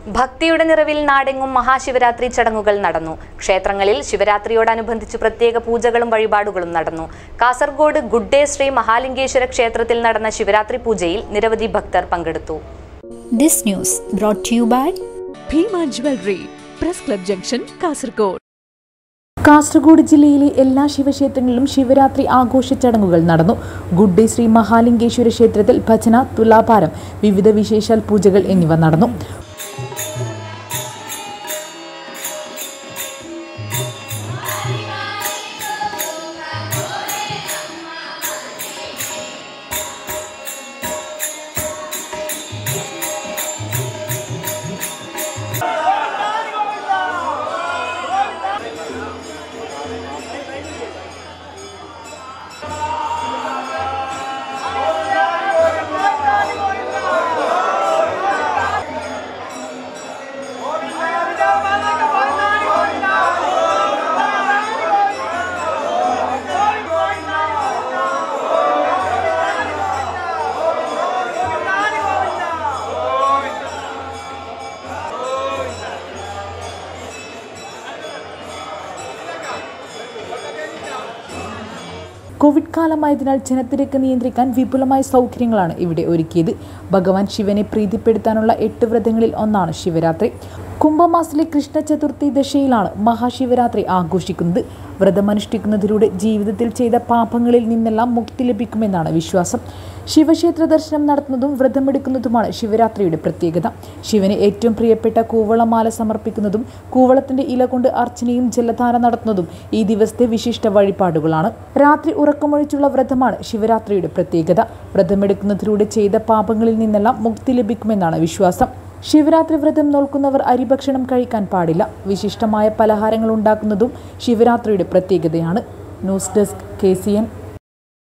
ഭക്തിയുടെ നിറവിൽ നാടെങ്ങും മഹാശിവരാത്രി ചടങ്ങുകൾ നടന്നു. ക്ഷേത്രങ്ങളിൽ ശിവരാത്രിയോടനുബന്ധിച്ച് പ്രത്യേക പൂജകളും വഴിപാടുകളും നടന്നു. കാസർഗോഡ് ഗുഡ് ഡേ ശ്രീ മഹാലിംഗേശ്വര ക്ഷേത്രത്തിൽ നടന്ന ശിവരാത്രി പൂജയിൽ നിരവധി ഭക്തർ പങ്കെടുത്തു. This news brought to you by Bhima Jewelry, Press Club Junction, Kasaragod. Kasaragod ജില്ലയിലെ എല്ലാ ശിവക്ഷേത്രങ്ങളിലും ശിവരാത്രി ആഘോഷ ചടങ്ങുകൾ നടന്നു. ഗുഡ് ഡേ ശ്രീ മഹാലിംഗേശ്വര ക്ഷേത്രത്തിൽ ഭജന, തുലാഭാരം, വിവിധ വിശേഷാൽ പൂജകൾ എന്നിവ നടന്നു. കോവിഡ് കാലമായതിനാൽ ജനത്തിരക്ക് നിയന്ത്രിക്കാൻ വിപുലമായ സൗകര്യങ്ങളാണ് ഇവിടെ ഒരുക്കിയത്. ഭഗവാൻ ശിവനെ പ്രീതിപ്പെടുത്താനുള്ള 8 വ്രതങ്ങളിൽ ഒന്നാണ് ശിവരാത്രി. കുംഭമാസത്തിലെ കൃഷ്ണ ചതുർത്ഥി ദശയിലാണ് മഹാശിവരാത്രി ആഘോഷിക്കുന്നത്. വ്രതമനുഷ്ഠിക്കുന്നതിലൂടെ ജീവിതത്തിൽ ചെയ്ത പാപങ്ങളിൽ നിന്നെല്ലാം മുക്തി ലഭിക്കുമെന്നാണ് വിശ്വാസം. ശിവക്ഷേത്ര ദർശനം നടത്തുന്നതും വ്രതമെടുക്കുന്നതുമാണ് ശിവരാത്രിയുടെ പ്രത്യേകത. ശിവന് ഏറ്റവും പ്രിയപ്പെട്ട കൂവളമാല സമർപ്പിക്കുന്നതും കൂവളത്തിന്റെ ഇല കൊണ്ട് അർച്ചനയും ജലധാര നടത്തുന്നതും ഈ ദിവസത്തെ വിശിഷ്ട വഴിപാടുകളാണ്. രാത്രി ഉറക്കമൊഴിച്ചുള്ള വ്രതമാണ് ശിവരാത്രിയുടെ പ്രത്യേകത. വ്രതമെടുക്കുന്നതിലൂടെ ചെയ്ത പാപങ്ങളിൽ നിന്നെല്ലാം മുക്തി ലഭിക്കുമെന്നാണ് വിശ്വാസം. ശിവരാത്രി വ്രതം നോൽക്കുന്നവർ അരിഭക്ഷണം കഴിക്കാൻ പാടില്ല. വിശിഷ്ടമായ പലഹാരങ്ങൾ ഉണ്ടാക്കുന്നതും ശിവരാത്രിയുടെ പ്രത്യേകതയാണ്. News desk KCN.